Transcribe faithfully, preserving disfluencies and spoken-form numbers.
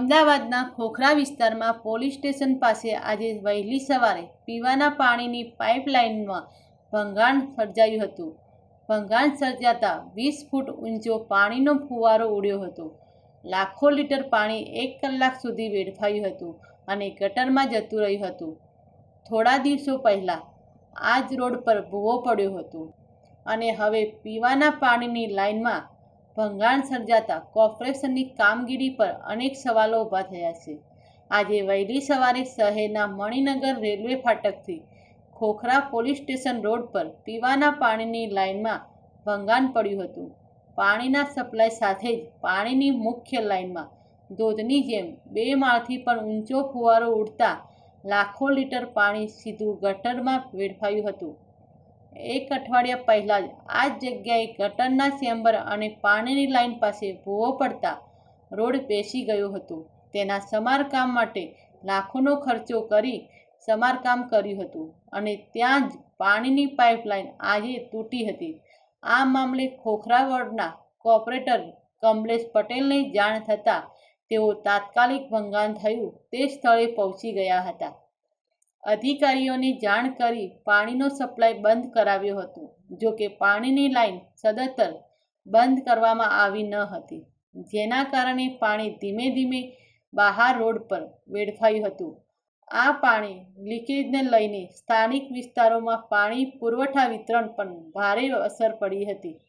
અમદાવાદના ખોખરા વિસ્તારમાં police station પાસે આજે વહેલી સવારે પીવાના પાણીની પાઇપલાઇનમાં ભંગાણ સર્જાયું હતું. ભંગાણ સર્જાતા વીસ ફૂટ ઊંચો પાણીનો ફુવારો ઉડ્યો હતો. લાખો લીટર પાણી એક કલાક સુધી વેડફાયું હતું અને ગટરમાં જતું રહ્યું હતું. થોડા દિવસો પહેલાં આ જ રોડ પર ભૂવો પડ્યો હતો અને હવે પીવાના પાણીની લાઇનમાં ભંગાણ સર્જાતા કોર્પોરેશનની કામગીરી પર અનેક સવાલો ઊભા થયા છે. આજે વહેલી સવારે શહેરના મણિનગર રેલવે ફાટકથી ખોખરા પોલીસ સ્ટેશન રોડ પર પીવાના પાણીની લાઇનમાં ભંગાણ પડ્યું હતું. પાણીના સપ્લાય સાથે જ પાણીની મુખ્ય લાઇનમાં ધોધની જેમ બે માળથી પણ ઊંચો ફુવારો ઉડતા લાખો લીટર પાણી સીધું ગટરમાં વેડફાયું હતું. એક અઠવાડિયા પહેલાં જ આ જ જગ્યાએ ગટરના ચેમ્બર અને પાણીની લાઇન પાસે ભૂવો પડતા રોડ બેસી ગયો હતો. તેના સમારકામ માટે લાખોનો ખર્ચો કરી સમારકામ કર્યું હતું અને ત્યાં જ પાણીની પાઇપલાઇન આજે તૂટી હતી. આ મામલે ખોખરા વોર્ડના કોર્પોરેટર કમલેશ પટેલને જાણ થતાં તેઓ તાત્કાલિક ભંગાણ થયું તે સ્થળે પહોંચી ગયા હતા. અધિકારીઓને જાણ કરી પાણીનો સપ્લાય બંધ કરાવ્યો હતો. જો કે પાણીની લાઇન સદંતર બંધ કરવામાં આવી ન હતી, જેના કારણે પાણી ધીમે ધીમે બહાર રોડ પર વેડફાયું હતું. આ પાણી લીકેજને લઈને સ્થાનિક વિસ્તારોમાં પાણી પુરવઠા વિતરણ પર ભારે અસર પડી હતી.